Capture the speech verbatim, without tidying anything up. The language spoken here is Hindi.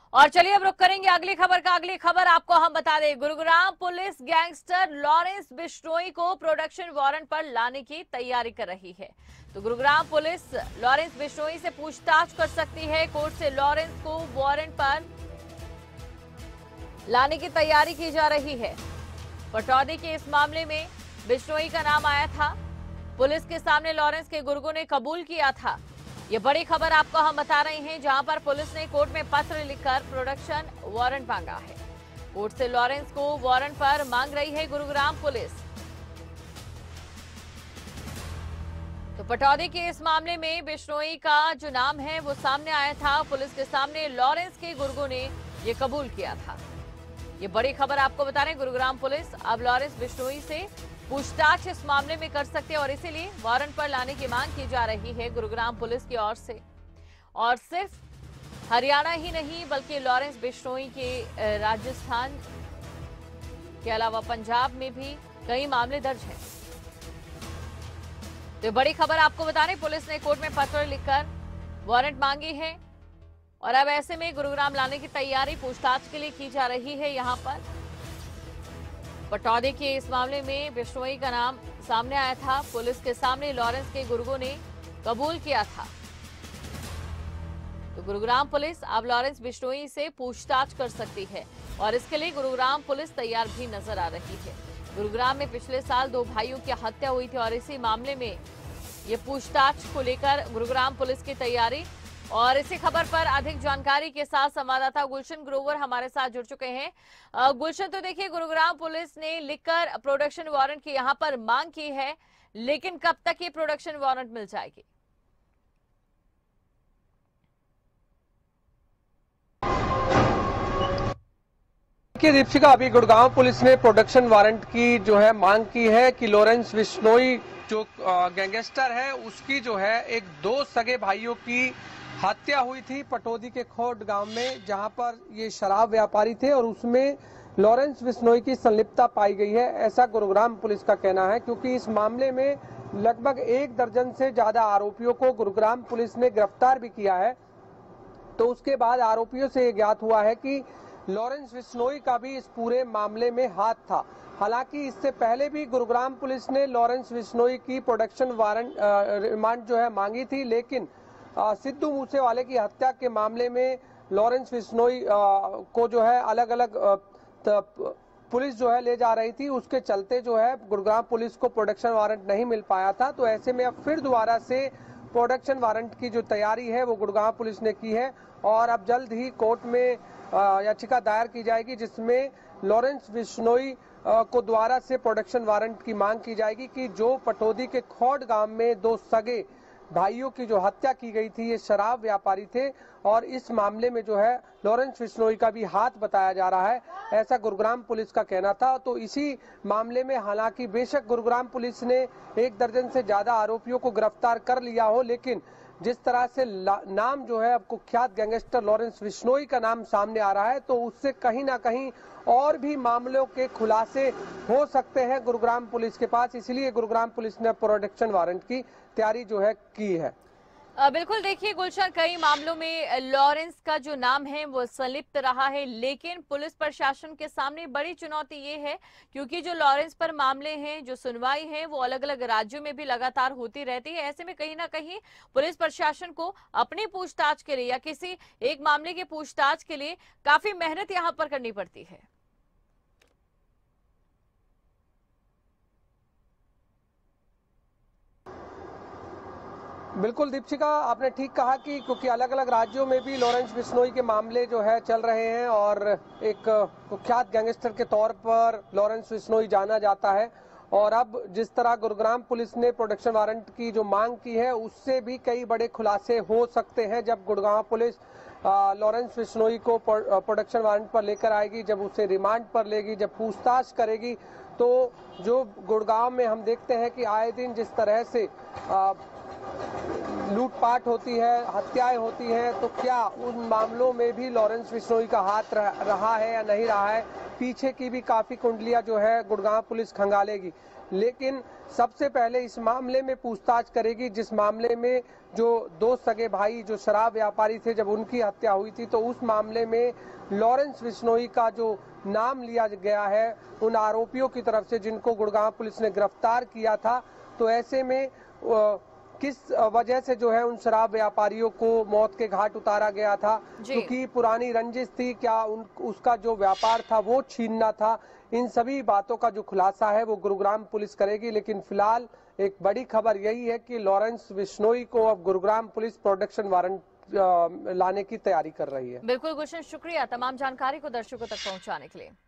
और चलिए अब रुक करेंगे अगली खबर का। अगली खबर आपको हम बता दें, Gurugram police gangster Lawrence Bishnoi को प्रोडक्शन वारंट पर लाने की तैयारी कर रही है। तो गुरुग्राम पुलिस लॉरेंस बिश्नोई से पूछताछ कर सकती है। कोर्ट से लॉरेंस को वारंट पर लाने की तैयारी की जा रही है। पटौदी के इस मामले में बिश्नोई का नाम आया था। पुलिस के सामने लॉरेंस के गुर्गों ने कबूल किया था। ये बड़ी खबर आपको हम बता रहे हैं, जहां पर पुलिस ने कोर्ट में पत्र लिखकर प्रोडक्शन वारंट मांगा है। कोर्ट से लॉरेंस को वारंट पर मांग रही है गुरुग्राम पुलिस। तो पटौदी के इस मामले में बिश्नोई का जो नाम है वो सामने आया था। पुलिस के सामने लॉरेंस के गुर्गों ने ये कबूल किया था। ये बड़ी खबर आपको बता रहे हैं, गुरुग्राम पुलिस अब लॉरेंस बिश्नोई से पूछताछ इस मामले में कर सकते हैं और इसीलिए वारंट पर लाने की मांग की जा रही है गुरुग्राम पुलिस की ओर से। और सिर्फ हरियाणा ही नहीं बल्कि लॉरेंस बिश्नोई के राजस्थान के अलावा पंजाब में भी कई मामले दर्ज हैं। तो बड़ी खबर आपको बता रहे, पुलिस ने कोर्ट में पत्र लिखकर वारंट मांगी है और अब ऐसे में गुरुग्राम लाने की तैयारी पूछताछ के लिए की जा रही है। यहां पर पटौदी के इस मामले में बिश्नोई का नाम सामने आया था। पुलिस के सामने लॉरेंस के गुर्गों ने कबूल किया था। तो गुरुग्राम पुलिस अब लॉरेंस बिश्नोई से पूछताछ कर सकती है और इसके लिए गुरुग्राम पुलिस तैयार भी नजर आ रही है। गुरुग्राम में पिछले साल दो भाइयों की हत्या हुई थी और इसी मामले में ये पूछताछ को लेकर गुरुग्राम पुलिस की तैयारी। और इसी खबर पर अधिक जानकारी के साथ संवाददाता गुलशन ग्रोवर हमारे साथ जुड़ चुके हैं। गुलशन, तो देखिए, गुरुग्राम पुलिस ने लिखकर प्रोडक्शन वारंट की यहां पर मांग की है, लेकिन कब तक ये प्रोडक्शन वारंट मिल जाएगी? देखिए दीपिका, अभी गुड़गांव पुलिस ने प्रोडक्शन वारंट की जो है मांग की है कि लॉरेंस बिश्नोई जो गैंगस्टर है उसकी जो है एक दो सगे भाइयों की हत्या हुई थी पटौदी के खोट गांव में, जहां पर ये शराब व्यापारी थे और उसमें लॉरेंस बिश्नोई की संलिप्तता पाई गई है, ऐसा गुरुग्राम पुलिस का कहना है। क्योंकि इस मामले में लगभग एक दर्जन से ज्यादा आरोपियों को गुरुग्राम पुलिस ने गिरफ्तार भी किया है। तो उसके बाद आरोपियों से ये ज्ञात हुआ है कि लॉरेंस बिश्नोई का भी इस पूरे मामले में हाथ था। हालांकि इससे पहले भी गुरुग्राम पुलिस ने लॉरेंस बिश्नोई की प्रोडक्शन वारंट रिमांड जो है मांगी थी, लेकिन सिद्धू मूसेवाले की हत्या के मामले में लॉरेंस बिश्नोई को जो है अलग अलग पुलिस जो है ले जा रही थी, उसके चलते जो है गुरुग्राम पुलिस को प्रोडक्शन वारंट नहीं मिल पाया था। तो ऐसे में अब फिर दोबारा से प्रोडक्शन वारंट की जो तैयारी है वो गुरुग्राम पुलिस ने की है और अब जल्द ही कोर्ट में याचिका दायर की जाएगी, जिसमें लॉरेंस बिश्नोई को द्वारा से प्रोडक्शन वारंट की मांग की जाएगी कि जो पटौदी के खोट गांव में दो सगे भाइयों की जो हत्या की गई थी, ये शराब व्यापारी थे और इस मामले में जो है लॉरेंस बिश्नोई का भी हाथ बताया जा रहा है, ऐसा गुरुग्राम पुलिस का कहना था। तो इसी मामले में हालांकि बेशक गुरुग्राम पुलिस ने एक दर्जन से ज्यादा आरोपियों को गिरफ्तार कर लिया हो, लेकिन जिस तरह से नाम जो है अब कुख्यात गैंगस्टर लॉरेंस बिश्नोई का नाम सामने आ रहा है, तो उससे कहीं ना कहीं और भी मामलों के खुलासे हो सकते हैं गुरुग्राम पुलिस के पास। इसलिए गुरुग्राम पुलिस ने प्रोडक्शन वारंट की तैयारी जो है की है। बिल्कुल, देखिए गुलशन, कई मामलों में लॉरेंस का जो नाम है वो संलिप्त रहा है, लेकिन पुलिस प्रशासन के सामने बड़ी चुनौती ये है क्योंकि जो लॉरेंस पर मामले हैं, जो सुनवाई है वो अलग अलग राज्यों में भी लगातार होती रहती है। ऐसे में कहीं ना कहीं पुलिस प्रशासन को अपनी पूछताछ के लिए या किसी एक मामले की पूछताछ के लिए काफी मेहनत यहाँ पर करनी पड़ती है। बिल्कुल दीपिका, आपने ठीक कहा कि क्योंकि अलग अलग राज्यों में भी लॉरेंस बिश्नोई के मामले जो है चल रहे हैं और एक कुख्यात गैंगस्टर के तौर पर लॉरेंस बिश्नोई जाना जाता है। और अब जिस तरह गुरुग्राम पुलिस ने प्रोडक्शन वारंट की जो मांग की है, उससे भी कई बड़े खुलासे हो सकते हैं जब गुड़गांव पुलिस लॉरेंस बिश्नोई को प्रोडक्शन वारंट पर लेकर आएगी, जब उसे रिमांड पर लेगी, जब पूछताछ करेगी। तो जो गुड़गांव में हम देखते हैं कि आए दिन जिस तरह से लूटपाट होती है, हत्याएं होती हैं, तो क्या उन मामलों में भी लॉरेंस बिश्नोई का हाथ रहा है या नहीं रहा है, पीछे की भी काफी कुंडलियां जो है गुड़गांव पुलिस खंगालेगी। लेकिन सबसे पहले इस मामले में पूछताछ करेगी। जिस मामले में जो दो सगे भाई जो शराब व्यापारी थे, जब उनकी हत्या हुई थी तो उस मामले में लॉरेंस बिश्नोई का जो नाम लिया गया है उन आरोपियों की तरफ से जिनको गुड़गांव पुलिस ने गिरफ्तार किया था। तो ऐसे में किस वजह से जो है उन शराब व्यापारियों को मौत के घाट उतारा गया था, क्योंकि पुरानी रंजिश थी, क्या उन उसका जो व्यापार था वो छीनना था, इन सभी बातों का जो खुलासा है वो गुरुग्राम पुलिस करेगी। लेकिन फिलहाल एक बड़ी खबर यही है कि लॉरेंस बिश्नोई को अब गुरुग्राम पुलिस प्रोडक्शन वारंट लाने की तैयारी कर रही है। बिल्कुल गुलशन, शुक्रिया तमाम जानकारी को दर्शकों तक पहुंचाने के लिए।